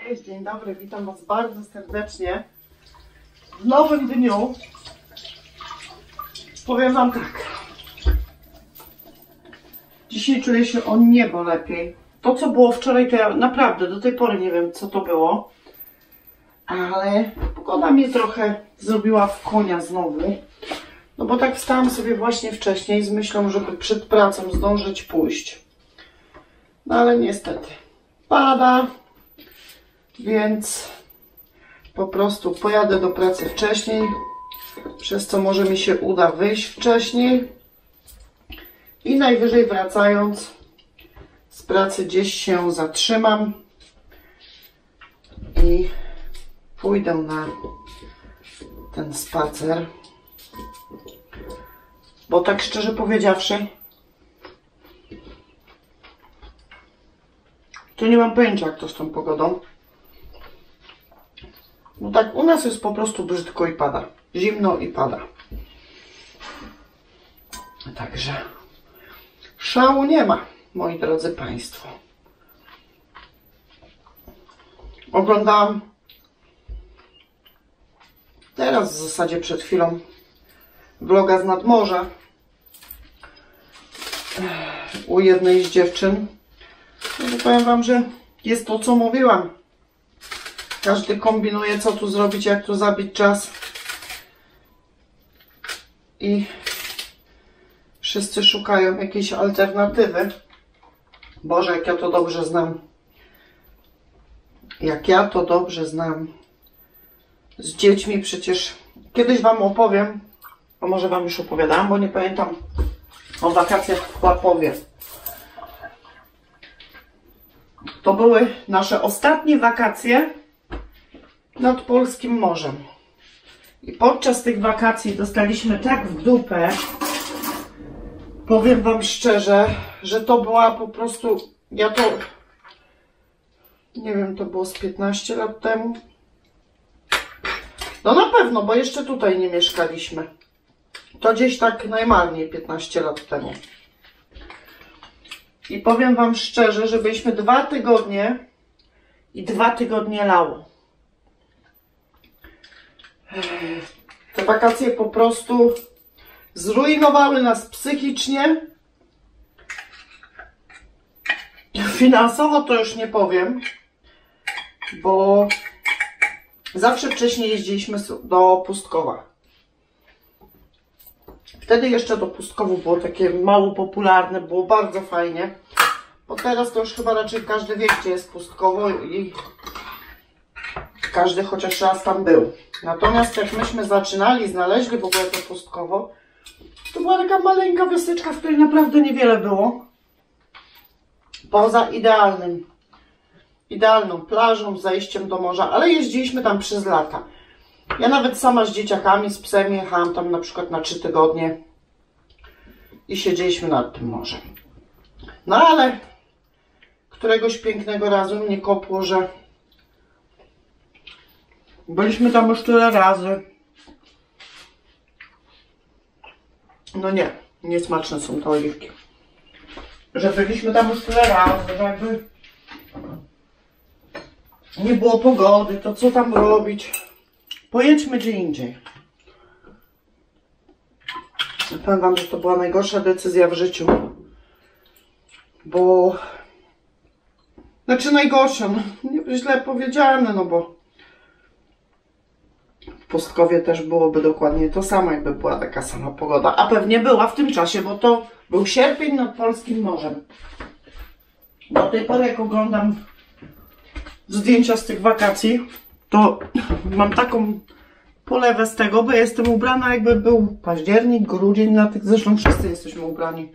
Cześć, dzień dobry, witam Was bardzo serdecznie w nowym dniu. Powiem Wam tak, dzisiaj czuję się o niebo lepiej. To, co było wczoraj, to ja naprawdę do tej pory nie wiem, co to było, ale pogoda mnie trochę zrobiła w konia znowu. No bo tak wstałam sobie właśnie wcześniej z myślą, żeby przed pracą zdążyć pójść. No ale niestety pada, więc po prostu pojadę do pracy wcześniej, przez co może mi się uda wyjść wcześniej i najwyżej wracając z pracy gdzieś się zatrzymam i pójdę na ten spacer. Bo tak szczerze powiedziawszy, to nie mam pojęcia, jak to z tą pogodą. No tak, u nas jest po prostu brzydko i pada. Zimno i pada. Także szału nie ma, moi drodzy Państwo. Oglądałam teraz w zasadzie przed chwilą vloga z nadmorza u jednej z dziewczyn. No powiem Wam, że jest to, co mówiłam. Każdy kombinuje, co tu zrobić, jak tu zabić czas. I wszyscy szukają jakiejś alternatywy. Boże, jak ja to dobrze znam. Jak ja to dobrze znam. Z dziećmi przecież kiedyś Wam opowiem, a może Wam już opowiadałam, bo nie pamiętam, o wakacjach w Kłapowie. To były nasze ostatnie wakacje nad polskim morzem. I podczas tych wakacji dostaliśmy tak w dupę, powiem Wam szczerze, że to była po prostu, ja to, nie wiem, to było z 15 lat temu. No na pewno, bo jeszcze tutaj nie mieszkaliśmy. To gdzieś tak najmarniej 15 lat temu. I powiem Wam szczerze, że byliśmy 2 tygodnie i 2 tygodnie lało. Te wakacje po prostu zrujnowały nas psychicznie. Finansowo to już nie powiem, bo zawsze wcześniej jeździliśmy do Pustkowa. Wtedy jeszcze do Pustkowu było takie mało popularne, było bardzo fajnie. Bo teraz to już chyba raczej każdy wie, gdzie jest Pustkowo i każdy chociaż raz tam był. Natomiast jak myśmy zaczynali, znaleźli w ogóle to Pustkowo, to była taka maleńka wioseczka, w której naprawdę niewiele było. Poza idealną plażą, zajściem do morza, ale jeździliśmy tam przez lata. Ja nawet sama z dzieciakami, z psem jechałam tam na przykład na 3 tygodnie i siedzieliśmy nad tym morzem. No ale któregoś pięknego razu mnie kopło, że byliśmy tam już tyle razy. No nie smaczne są te oliwki. Że byliśmy tam już tyle razy, że jakby nie było pogody, to co tam robić? Pojedźmy gdzie indziej. Powiem Wam, że to była najgorsza decyzja w życiu. Bo... Znaczy najgorsza, no, źle powiedziane, no bo w Pustkowie też byłoby dokładnie to samo, jakby była taka sama pogoda. A pewnie była w tym czasie, bo to był sierpień nad polskim morzem. Do tej pory, jak oglądam zdjęcia z tych wakacji, to mam taką polewę z tego, bo jestem ubrana, jakby był październik, grudzień, na tych zresztą wszyscy jesteśmy ubrani.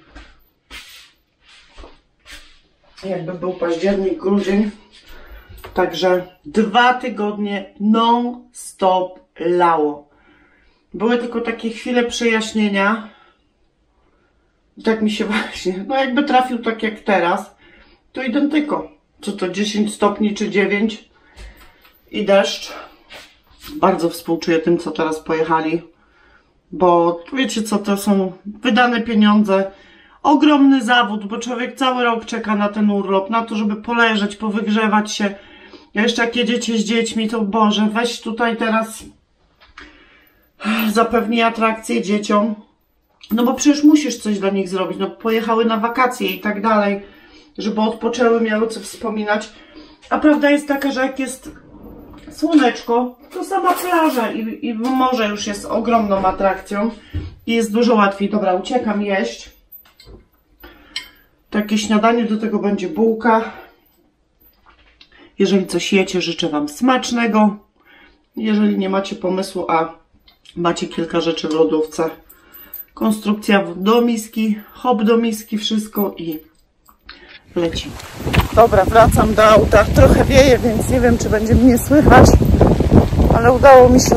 Jakby był październik, grudzień. Także 2 tygodnie non-stop lało. Były tylko takie chwile przejaśnienia. I tak mi się właśnie, no jakby trafił tak jak teraz, to identyko. Co to 10 stopni czy 9 i deszcz. Bardzo współczuję tym, co teraz pojechali, bo wiecie co, to są wydane pieniądze, ogromny zawód, bo człowiek cały rok czeka na ten urlop, na to, żeby poleżeć, powygrzewać się, A jeszcze jak jedziecie z dziećmi, to Boże, weź tutaj teraz zapewnij atrakcje dzieciom. No bo przecież musisz coś dla nich zrobić. No pojechały na wakacje i tak dalej, żeby odpoczęły, miały co wspominać. A prawda jest taka, że jak jest słoneczko, to sama plaża i morze już jest ogromną atrakcją i jest dużo łatwiej. Dobra, uciekam jeść. Takie śniadanie, do tego będzie bułka. Jeżeli coś jecie, życzę Wam smacznego. Jeżeli nie macie pomysłu, a macie kilka rzeczy w lodówce, konstrukcja do miski, hop do miski, wszystko i lecimy. Dobra, wracam do auta. Trochę wieje, więc nie wiem, czy będzie mnie słychać, ale udało mi się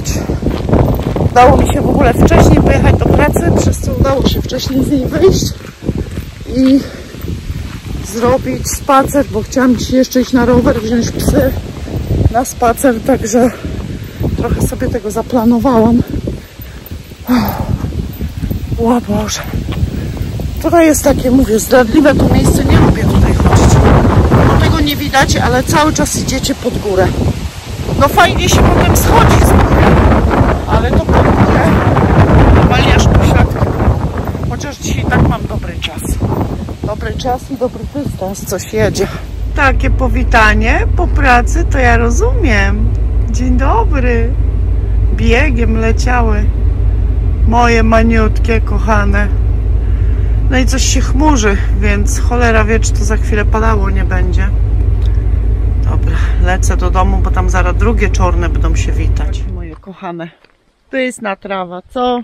w ogóle wcześniej pojechać do pracy, przez co udało się wcześniej z niej wyjść i zrobić spacer, bo chciałam dzisiaj jeszcze iść na rower, wziąć psy na spacer, także trochę sobie tego zaplanowałam. O Boże. Tutaj jest takie, mówię, zdradliwe to miejsce, nie lubię tutaj chodzić. No tego nie widać, ale cały czas idziecie pod górę. No fajnie się potem schodzi z góry, ale to pod górę normalnie aż po środku. Chociaż dzisiaj tak mam dobry czas. Dobry czas i dobry dystans, coś jedzie. Takie powitanie po pracy, to ja rozumiem. Dzień dobry. Biegiem leciały moje maniutkie, kochane. No i coś się chmurzy, więc cholera wie, czy to za chwilę padało nie będzie. Dobra, lecę do domu, bo tam zaraz drugie czorne będą się witać. Moje kochane, pyszna trawa, co?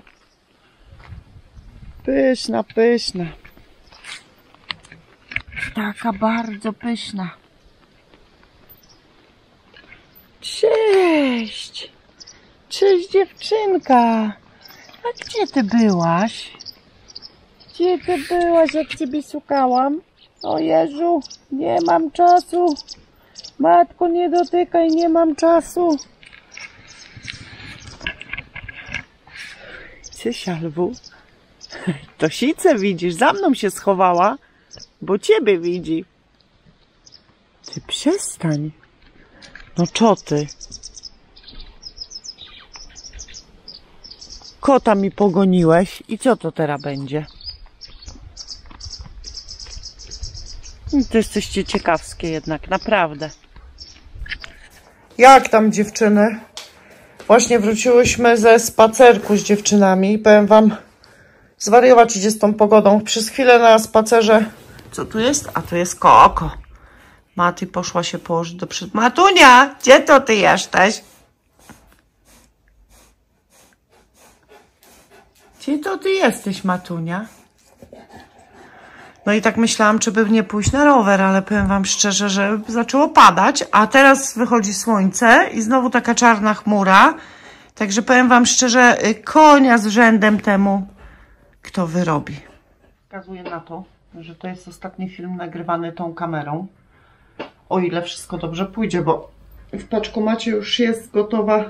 Pyszna, pyszna. Taka bardzo pyszna. Cześć! Cześć dziewczynka! A gdzie ty byłaś? Gdzie ty byłaś, jak ciebie szukałam? O Jezu, nie mam czasu. Matko, nie dotykaj, nie mam czasu. Cześć, Albu. To sicę widzisz, za mną się schowała, bo ciebie widzi. Ty przestań. No co ty? Kota mi pogoniłeś i co to teraz będzie? To jesteście ciekawskie jednak, naprawdę. Jak tam dziewczyny? Właśnie wróciłyśmy ze spacerku z dziewczynami i powiem Wam, zwariować idzie z tą pogodą. Przez chwilę na spacerze... Co tu jest? A to jest Koko. Mati poszła się położyć do przodu. Matunia, gdzie to ty jesteś? Gdzie to ty jesteś, Matunia? No i tak myślałam, czy by nie pójść na rower, ale powiem Wam szczerze, że zaczęło padać, a teraz wychodzi słońce i znowu taka czarna chmura. Także powiem Wam szczerze, konia z rzędem temu, kto wyrobi. Wskazuję na to, że to jest ostatni film nagrywany tą kamerą. O ile wszystko dobrze pójdzie, bo w paczkomacie już jest gotowa.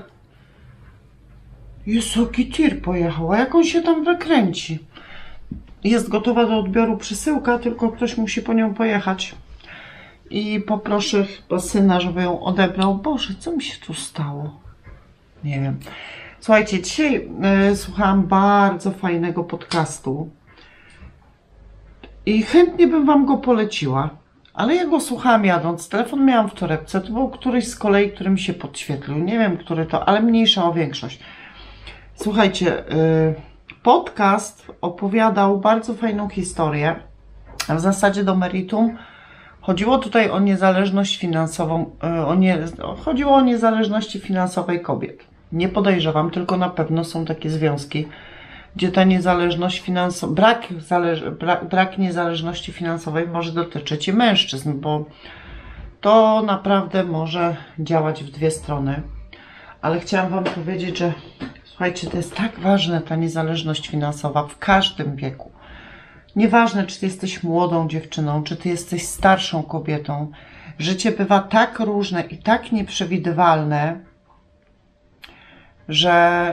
Jezu, jaki tir pojechał, a jak on się tam wykręci. Jest gotowa do odbioru przesyłka, tylko ktoś musi po nią pojechać. I poproszę chyba syna, żeby ją odebrał. Boże, co mi się tu stało? Nie wiem. Słuchajcie, dzisiaj słuchałam bardzo fajnego podcastu. I chętnie bym Wam go poleciła. Ale ja go słuchałam jadąc. Telefon miałam w torebce. To był któryś z kolei, który mi się podświetlił. Nie wiem, który to, ale mniejsza o większość. Słuchajcie, podcast opowiadał bardzo fajną historię. W zasadzie do meritum. Chodziło tutaj o niezależność finansową, chodziło o niezależności finansowej kobiet. Nie podejrzewam, tylko na pewno są takie związki, gdzie ta niezależność finansowa, brak niezależności finansowej może dotyczyć i mężczyzn, bo to naprawdę może działać w dwie strony. Ale chciałam Wam powiedzieć, że słuchajcie, to jest tak ważne, ta niezależność finansowa w każdym wieku. Nieważne, czy ty jesteś młodą dziewczyną, czy ty jesteś starszą kobietą. Życie bywa tak różne i tak nieprzewidywalne, że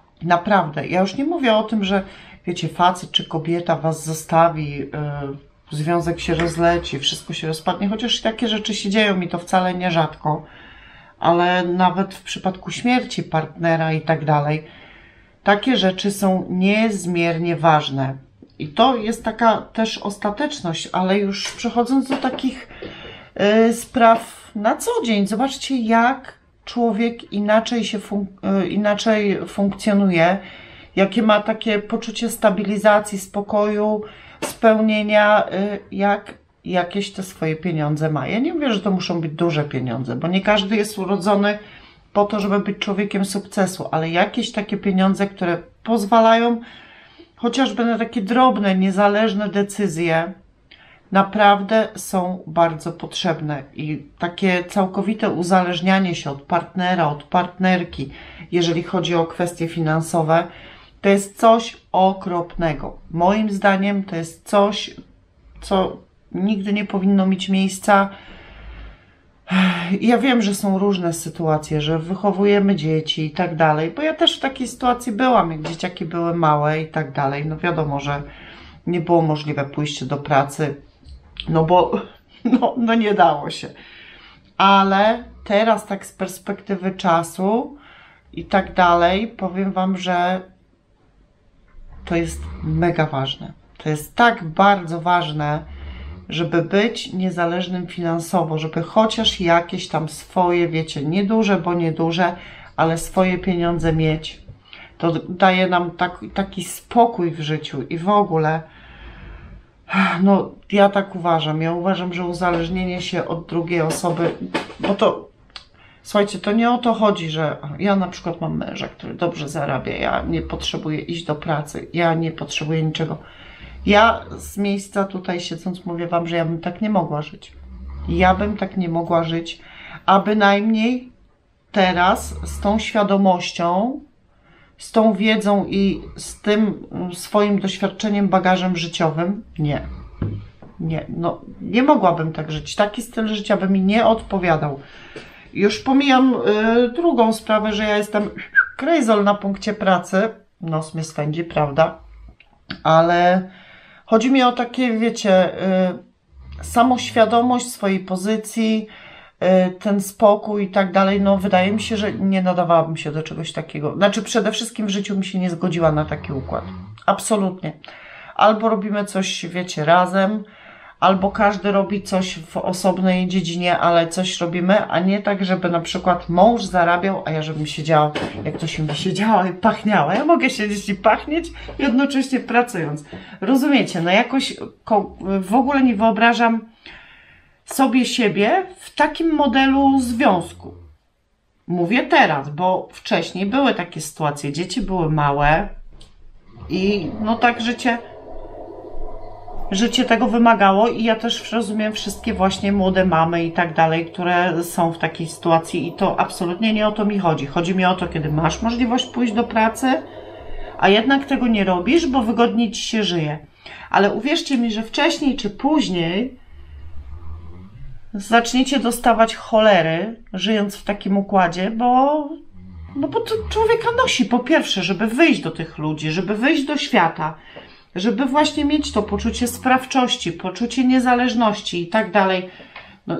naprawdę, ja już nie mówię o tym, że wiecie, facet czy kobieta was zostawi związek się rozleci, wszystko się rozpadnie, chociaż takie rzeczy się dzieją mi to wcale nierzadko, ale nawet w przypadku śmierci partnera i tak dalej, takie rzeczy są niezmiernie ważne. I to jest taka też ostateczność, ale już przechodząc do takich spraw na co dzień, zobaczcie, jak człowiek inaczej funkcjonuje, jakie ma takie poczucie stabilizacji, spokoju, spełnienia, jak jakieś te swoje pieniądze ma. Ja nie mówię, że to muszą być duże pieniądze, bo nie każdy jest urodzony po to, żeby być człowiekiem sukcesu, ale jakieś takie pieniądze, które pozwalają chociażby na takie drobne, niezależne decyzje, naprawdę są bardzo potrzebne. I takie całkowite uzależnianie się od partnera, od partnerki, jeżeli chodzi o kwestie finansowe, to jest coś okropnego. Moim zdaniem to jest coś, co nigdy nie powinno mieć miejsca. Ja wiem, że są różne sytuacje, że wychowujemy dzieci i tak dalej, bo ja też w takiej sytuacji byłam, jak dzieciaki były małe i tak dalej. No wiadomo, że nie było możliwe pójście do pracy, no bo no nie dało się. Ale teraz tak z perspektywy czasu i tak dalej, powiem Wam, że to jest mega ważne. To jest tak bardzo ważne, żeby być niezależnym finansowo, żeby chociaż jakieś tam swoje, wiecie, nieduże, bo nieduże, ale swoje pieniądze mieć. To daje nam taki spokój w życiu i w ogóle, no ja tak uważam. Ja uważam, że uzależnienie się od drugiej osoby, bo to, słuchajcie, to nie o to chodzi, że ja na przykład mam męża, który dobrze zarabia, ja nie potrzebuję iść do pracy, ja nie potrzebuję niczego. Ja z miejsca tutaj siedząc mówię Wam, że ja bym tak nie mogła żyć. Ja bym tak nie mogła żyć, a bynajmniej teraz z tą świadomością, z tą wiedzą i z tym swoim doświadczeniem, bagażem życiowym, nie. Nie, no nie mogłabym tak żyć. Taki styl życia by mi nie odpowiadał. Już pomijam drugą sprawę, że ja jestem krejzol na punkcie pracy. Nos mnie swędzi, prawda? Ale chodzi mi o takie, wiecie, samoświadomość swojej pozycji, ten spokój i tak dalej. No wydaje mi się, że nie nadawałabym się do czegoś takiego. Znaczy przede wszystkim w życiu mi się nie zgodziła na taki układ. Absolutnie. Albo robimy coś, wiecie, razem, albo każdy robi coś w osobnej dziedzinie, ale coś robimy, a nie tak, żeby na przykład mąż zarabiał, a ja żebym siedziała, jak to się mi siedziała i pachniała. Ja mogę siedzieć i pachnieć, jednocześnie pracując. Rozumiecie? No jakoś w ogóle nie wyobrażam sobie siebie w takim modelu związku. Mówię teraz, bo wcześniej były takie sytuacje. Dzieci były małe i no tak życie tego wymagało i ja też rozumiem wszystkie właśnie młode mamy i tak dalej, które są w takiej sytuacji i to absolutnie nie o to mi chodzi. Chodzi mi o to, kiedy masz możliwość pójść do pracy, a jednak tego nie robisz, bo wygodniej Ci się żyje. Ale uwierzcie mi, że wcześniej czy później zaczniecie dostawać cholery, żyjąc w takim układzie, bo to człowieka nosi po pierwsze, żeby wyjść do tych ludzi, żeby wyjść do świata, żeby właśnie mieć to poczucie sprawczości, poczucie niezależności i tak dalej. No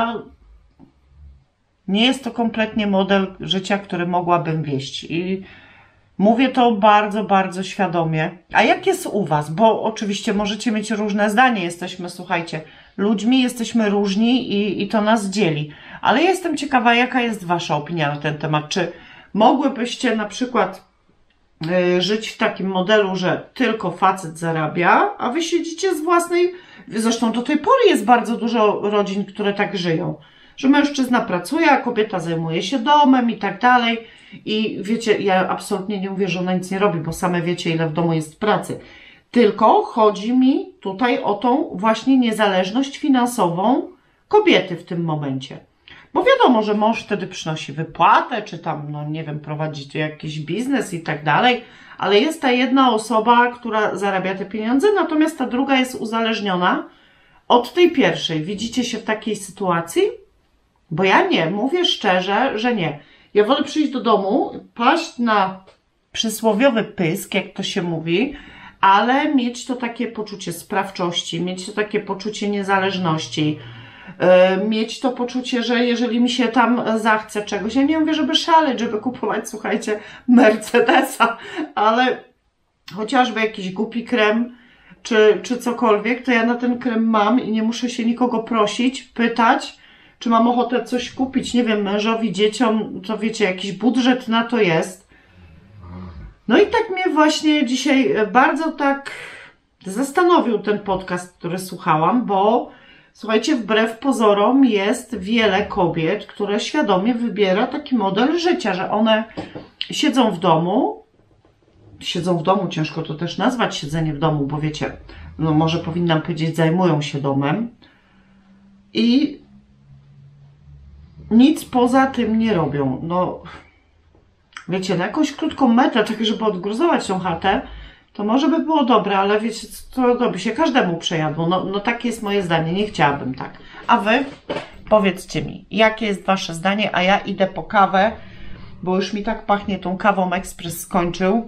nie jest to kompletnie model życia, który mogłabym wieść i mówię to bardzo, bardzo świadomie. A jak jest u Was? Bo oczywiście możecie mieć różne zdanie, jesteśmy, słuchajcie, ludźmi, jesteśmy różni i to nas dzieli. Ale jestem ciekawa, jaka jest Wasza opinia na ten temat. Czy mogłybyście na przykład żyć w takim modelu, że tylko facet zarabia, a Wy siedzicie z własnej... Zresztą do tej pory jest bardzo dużo rodzin, które tak żyją. Że mężczyzna pracuje, a kobieta zajmuje się domem i tak dalej. I wiecie, ja absolutnie nie mówię, że ona nic nie robi, bo same wiecie, ile w domu jest pracy. Tylko chodzi mi tutaj o tą właśnie niezależność finansową kobiety w tym momencie. Bo wiadomo, że mąż wtedy przynosi wypłatę, czy tam, no nie wiem, prowadzi tu jakiś biznes i tak dalej, ale jest ta jedna osoba, która zarabia te pieniądze, natomiast ta druga jest uzależniona od tej pierwszej. Widzicie się w takiej sytuacji? Bo ja nie, mówię szczerze, że nie. Ja wolę przyjść do domu, paść na przysłowiowy pysk, jak to się mówi, ale mieć to takie poczucie sprawczości, mieć to takie poczucie niezależności, mieć to poczucie, że jeżeli mi się tam zachce czegoś, ja nie mówię, żeby szaleć, żeby kupować, słuchajcie, Mercedesa, ale chociażby jakiś głupi krem, czy cokolwiek, to ja na ten krem mam i nie muszę się nikogo prosić, pytać, czy mam ochotę coś kupić, nie wiem, mężowi, dzieciom, to wiecie, jakiś budżet na to jest. No i tak mnie właśnie dzisiaj bardzo tak zastanowił ten podcast, który słuchałam, bo słuchajcie, wbrew pozorom jest wiele kobiet, które świadomie wybiera taki model życia, że one siedzą w domu, ciężko to też nazwać siedzenie w domu, bo wiecie, no może powinnam powiedzieć, zajmują się domem i nic poza tym nie robią. No, wiecie, na jakąś krótką metę, tak żeby odgruzować tą chatę, to może by było dobre, ale wiecie, to by się każdemu przejadło. No takie jest moje zdanie, nie chciałabym tak. A wy? Powiedzcie mi, jakie jest wasze zdanie, a ja idę po kawę, bo już mi tak pachnie tą kawą ekspres skończył.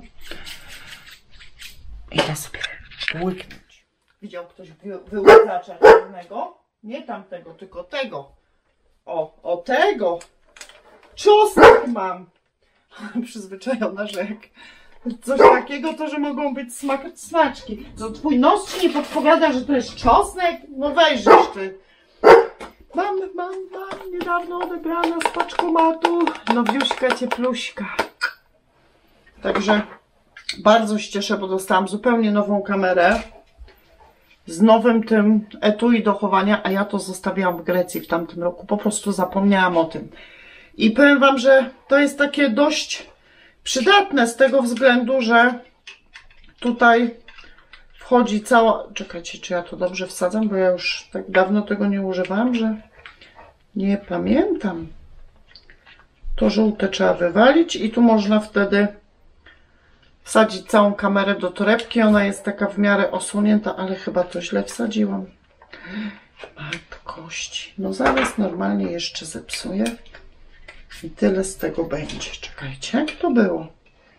Idę sobie łyknąć. Widział ktoś wyłykacza czarnego? Nie tamtego, tylko tego. O tego! Czosnek mam! Przyzwyczajona, że jak coś takiego, to że mogą być smaczki. To twój nos ci nie podpowiada, że to jest czosnek? No weźżesz ty. Mam niedawno odebrana z paczkomatu nowiuśka, ciepluśka. Także bardzo się cieszę, bo dostałam zupełnie nową kamerę z nowym tym etui do chowania, a ja to zostawiałam w Grecji w tamtym roku. Po prostu zapomniałam o tym. I powiem wam, że to jest takie dość przydatne z tego względu, że tutaj wchodzi cała... Czekajcie, czy ja to dobrze wsadzam, bo ja już tak dawno tego nie używałam, że nie pamiętam. To żółte trzeba wywalić i tu można wtedy wsadzić całą kamerę do torebki. Ona jest taka w miarę osłonięta, ale chyba to źle wsadziłam. Matkości. No zaraz normalnie jeszcze zepsuję. I tyle z tego będzie. Czekajcie, jak to było?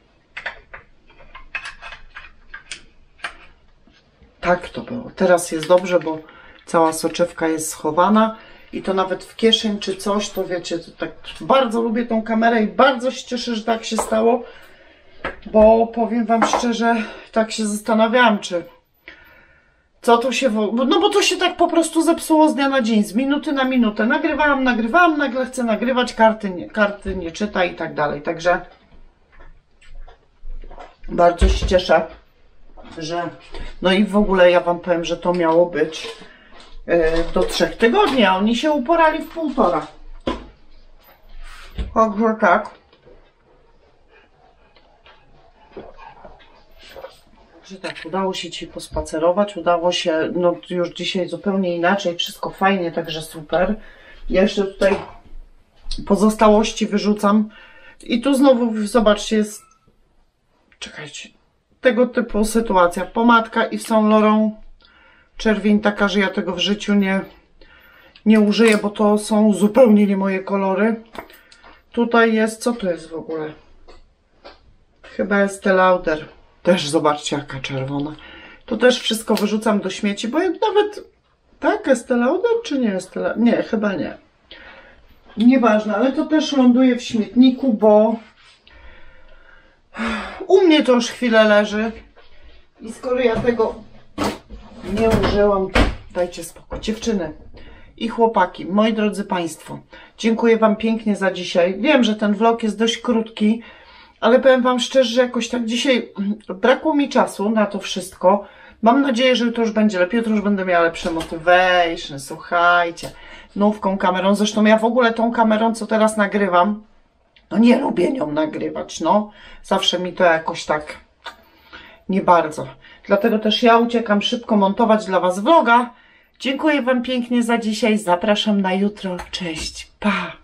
Tak to było. Teraz jest dobrze, bo cała soczewka jest schowana i to nawet w kieszeń czy coś, to wiecie, to tak bardzo lubię tą kamerę i bardzo się cieszę, że tak się stało, bo powiem wam szczerze, tak się zastanawiałam, czy co to się... No bo to się tak po prostu zepsuło z dnia na dzień, z minuty na minutę. Nagrywałam, nagle chcę nagrywać, karty nie czyta i tak dalej. Także bardzo się cieszę, że... No i w ogóle ja wam powiem, że to miało być do 3 tygodni, a oni się uporali w 1,5. Także tak. Że tak, udało się ci pospacerować, udało się, no już dzisiaj zupełnie inaczej, wszystko fajnie, także super. Ja jeszcze tutaj pozostałości wyrzucam i tu znowu, zobaczcie, jest, czekajcie, tego typu sytuacja, pomadka i Saint Laurent, czerwień taka, że ja tego w życiu nie użyję, bo to są zupełnie nie moje kolory. Tutaj jest, co to jest w ogóle? Chyba Estée Lauder. Też zobaczcie, jaka czerwona. To też wszystko wyrzucam do śmieci, bo ja nawet... Tak, Estée Lauder czy nie Estée Lauder? Nie, chyba nie. Nieważne, ale to też ląduje w śmietniku, bo u mnie to już chwilę leży. I skoro ja tego nie użyłam, to dajcie spokój. Dziewczyny i chłopaki, moi drodzy Państwo, dziękuję Wam pięknie za dzisiaj. Wiem, że ten vlog jest dość krótki, ale powiem Wam szczerze, że jakoś tak dzisiaj brakło mi czasu na to wszystko. Mam nadzieję, że jutro już będzie lepiej, jutro już będę miała lepsze motivation, słuchajcie, nową kamerą. Zresztą ja w ogóle tą kamerą, co teraz nagrywam, no nie lubię nią nagrywać, no. Zawsze mi to jakoś tak nie bardzo. Dlatego też ja uciekam szybko montować dla Was vloga. Dziękuję Wam pięknie za dzisiaj, zapraszam na jutro, cześć, pa!